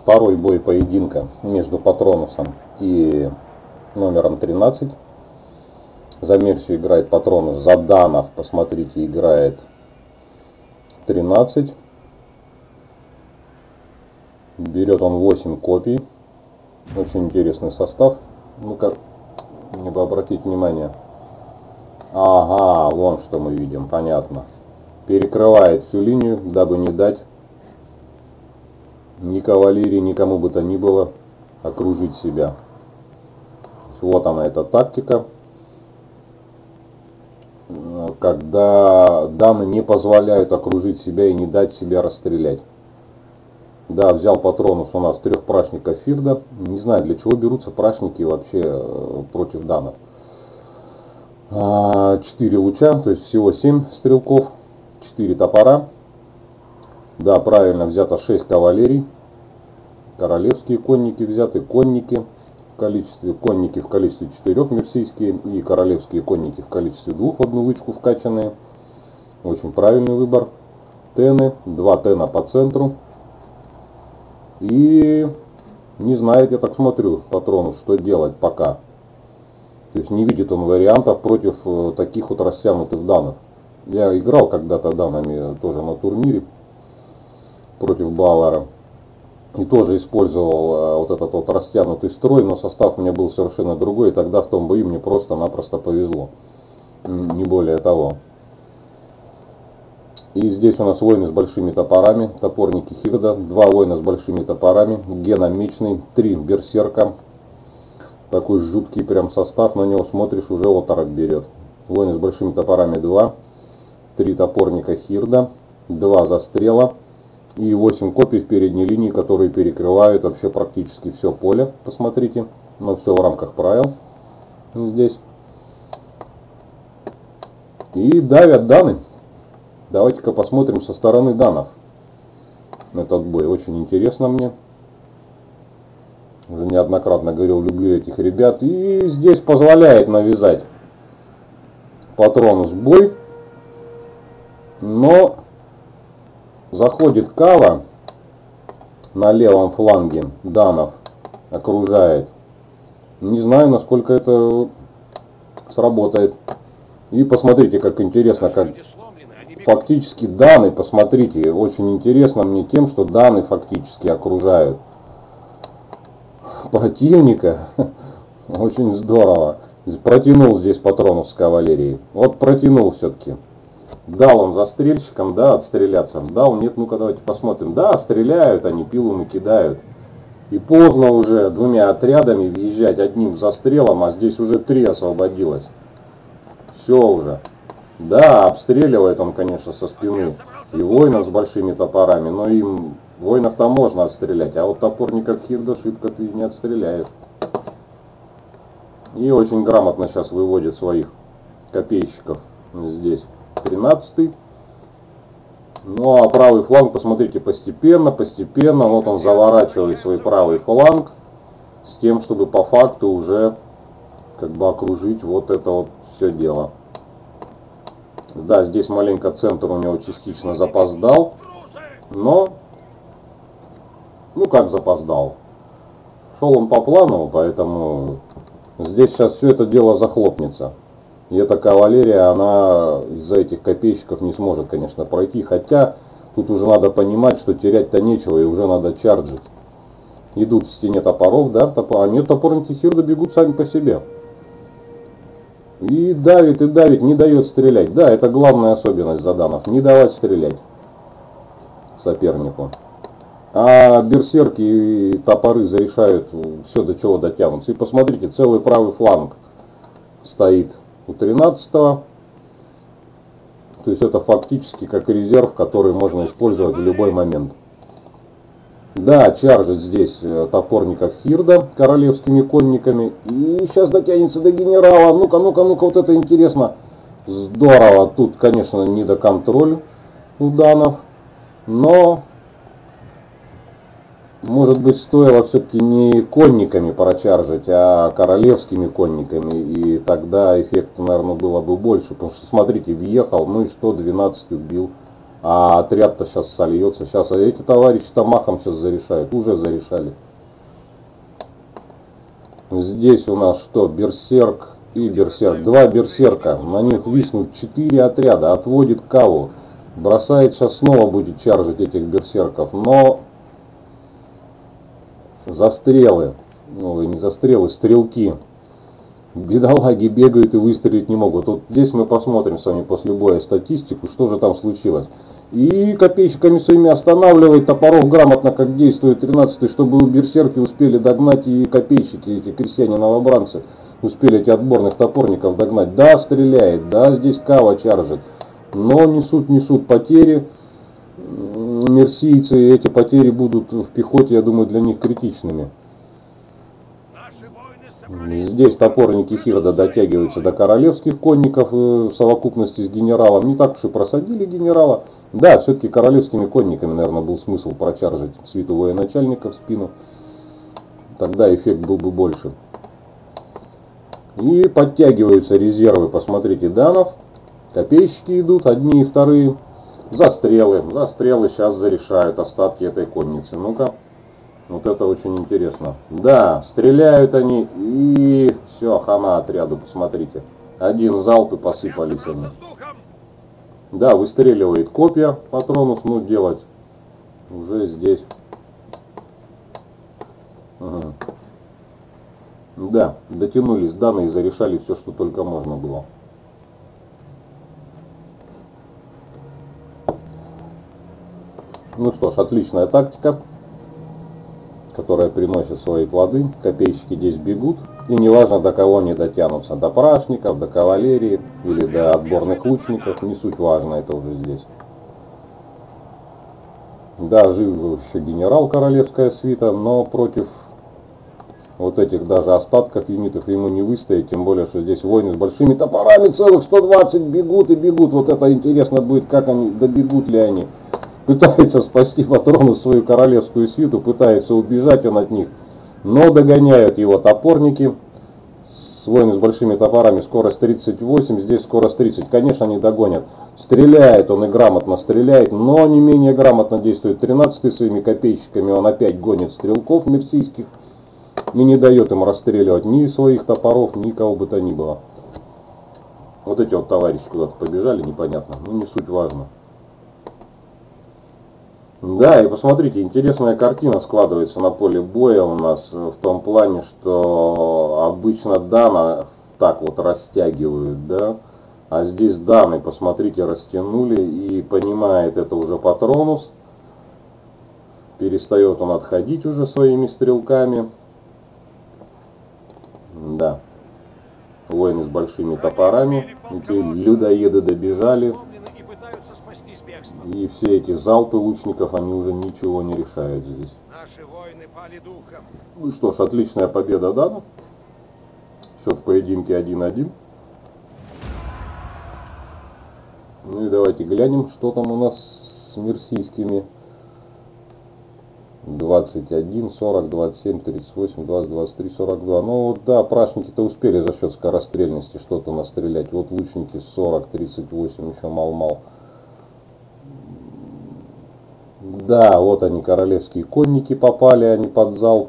Второй бой поединка между Патронусом и номером 13. За Мерсию играет Патронус, за Данов, посмотрите, играет 13. Берет он 8 копий. Очень интересный состав. Ну-ка, не бы обратить внимание. Ага, вон что мы видим, понятно. Перекрывает всю линию, дабы не дать ни кавалерии, никому бы то ни было окружить себя. Вот она, эта тактика, когда дамы не позволяют окружить себя и не дать себя расстрелять. Да, взял Патронус у нас 3 прачников Фирда. Не знаю, для чего берутся прачники вообще против данов. 4 луча, то есть всего 7 стрелков, 4 топора. Да, правильно, взято 6 кавалерий. Королевские конники взяты, конники в количестве 4 мерсийские и королевские конники в количестве 2 в одну лычку вкачанные. Очень правильный выбор. Тены, 2 тена по центру. И не знает, я так смотрю, Патронус, что делать пока. То есть не видит он вариантов против таких вот растянутых данов. Я играл когда-то данами тоже на турнире против Бауэра. И тоже использовал вот этот вот растянутый строй, но состав у меня был совершенно другой. И тогда в том бою мне просто-напросто повезло. Не более того. И здесь у нас воины с большими топорами, топорники Хирда, 2 воина с большими топорами, Гена Мечный, 3 берсерка. Такой жуткий прям состав, на него смотришь, уже оторок берет. Воины с большими топорами 2, 3 топорника Хирда, 2 застрела и 8 копий в передней линии, которые перекрывают вообще практически все поле. Посмотрите, но все в рамках правил здесь. И давят даны. Давайте-ка посмотрим со стороны данов этот бой. Очень интересно мне. Уже неоднократно говорил, люблю этих ребят. И здесь позволяет навязать Патронус бой. Но заходит Кава на левом фланге данов, окружает. Не знаю, насколько это сработает. И посмотрите, как интересно, как фактически даны, посмотрите, очень интересно мне тем, что даны фактически окружают противника. Очень здорово. Протянул здесь Патронус с кавалерией. Вот протянул все-таки. Дал он застрельщикам, да, отстреляться. Дал, нет, ну-ка давайте посмотрим. Да, стреляют они, пилу накидают. И поздно уже 2 отрядами въезжать одним застрелом, а здесь уже 3 освободилось. Все уже. Да, обстреливает он, конечно, со спины и воинов с большими топорами, но им воинов-то можно отстрелять, а вот топорников Хирда шибко ты не отстреляешь. И очень грамотно сейчас выводит своих копейщиков здесь. 13-й. Ну а правый фланг, посмотрите, постепенно, вот он заворачивает свой правый фланг с тем, чтобы по факту уже как бы окружить вот это вот все дело. Да, здесь маленько центр у него частично запоздал, но, ну как запоздал, шел он по плану, поэтому здесь сейчас все это дело захлопнется. И эта кавалерия, она из-за этих копейщиков не сможет, конечно, пройти, хотя тут уже надо понимать, что терять-то нечего и уже надо чарджить. Идут в стене топоров, да, а нет, топорники Хирда бегут сами по себе. И давит, не дает стрелять. Да, это главная особенность заданов. Не давать стрелять сопернику. А берсерки и топоры зарешают все, до чего дотянутся. И посмотрите, целый правый фланг стоит у 13-го. То есть это фактически как резерв, который можно использовать в любой момент. Да, чаржит здесь топорников Хирда королевскими конниками. И сейчас дотянется до генерала. Ну-ка, вот это интересно. Здорово. Тут, конечно, не до контроля у данов. Но, может быть, стоило все-таки не конниками прочаржить, а королевскими конниками. И тогда эффекта, наверное, было бы больше. Потому что, смотрите, въехал, ну и что, 12 убил. А отряд-то сейчас сольется. Сейчас эти товарищи-то махом сейчас зарешают. Уже зарешали. Здесь у нас что? Берсерк и берсерк. Два берсерка. На них виснут 4 отряда. Отводит каву. Бросает, сейчас снова будет чаржить этих берсерков. Но застрелы. Ну, не застрелы, стрелки. Бедолаги бегают и выстрелить не могут. Вот здесь мы посмотрим с вами после боя статистику, что же там случилось. И копейщиками своими останавливает, топоров грамотно как действует 13-й, чтобы берсерки успели догнать и копейщики, эти крестьяне-новобранцы, успели эти отборных топорников догнать. Да, стреляет, да, здесь кава чаржит, но несут потери. Мерсийцы, эти потери будут в пехоте, я думаю, для них критичными. Здесь топорники Хирда дотягиваются до королевских конников в совокупности с генералом. Не так уж и просадили генерала. Да, все-таки королевскими конниками, наверное, был смысл прочаржить свиту военачальника в спину. Тогда эффект был бы больше. И подтягиваются резервы, посмотрите, данов. Копейщики идут, одни и вторые. Застрелы сейчас зарешают остатки этой конницы. Ну-ка. Вот это очень интересно. Да, стреляют они, и все, хана отряду, посмотрите. Один залп и посыпались они. Да, выстреливает копья патронов, ну делать уже здесь. Ага. Да, дотянулись данные и зарешали все, что только можно было. Ну что ж, отличная тактика, которая приносит свои плоды. Копейщики здесь бегут, и неважно, до кого они дотянутся, до прашников, до кавалерии или до отборных лучников, не суть важно, это уже здесь. Да, жив еще генерал, королевская свита, но против вот этих даже остатков юнитов ему не выстоять, тем более, что здесь воины с большими топорами, целых 120 бегут и бегут. Вот это интересно будет, как они, добегут ли они. Пытается спасти патрону свою королевскую свиту, пытается убежать он от них, но догоняют его топорники. Воины с большими топорами, скорость 38, здесь скорость 30. Конечно, они догонят. Стреляет он и грамотно стреляет, но не менее грамотно действует 13-й своими копейщиками. Он опять гонит стрелков мерсийских и не дает им расстреливать ни своих топоров, ни кого бы то ни было. Вот эти вот товарищи куда-то побежали, непонятно, но не суть важно. Да, и посмотрите, интересная картина складывается на поле боя у нас в том плане, что обычно дана так вот растягивают, да, а здесь даны, посмотрите, растянули, и понимает это уже Патронус, перестает он отходить уже своими стрелками, да, воины с большими топорами, эти людоеды добежали. И все эти залпы лучников, они уже ничего не решают здесь. Наши воины пали духом. Ну что ж, отличная победа дана. Счет в поединке 1-1. Ну и давайте глянем, что там у нас с мерсийскими. 21, 40, 27, 38, 20, 23, 42. Ну вот да, прашники-то успели за счет скорострельности что-то настрелять. Вот лучники 40, 38, еще мал-мал. Да, вот они, королевские конники попали, они под залп.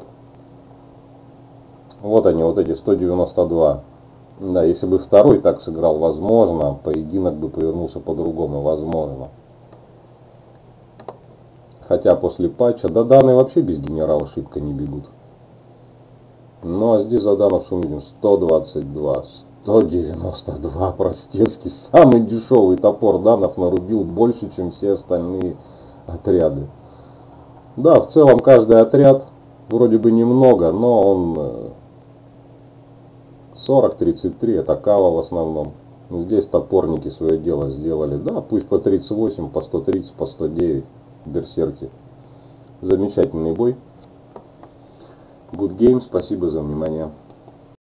Вот они, вот эти 192. Да, если бы второй так сыграл, возможно, поединок бы повернулся по-другому, возможно. Хотя после патча, да, даны вообще без генерала шибко не бегут. Ну а здесь за данов что мы видим? 122, 192, простецкий, самый дешевый топор данов нарубил больше, чем все остальные отряды. Да, в целом каждый отряд вроде бы немного, но он 40-33, это кава в основном. Здесь топорники свое дело сделали. Да, пусть по 38, по 130, по 109 берсерки. Замечательный бой. Good game, спасибо за внимание.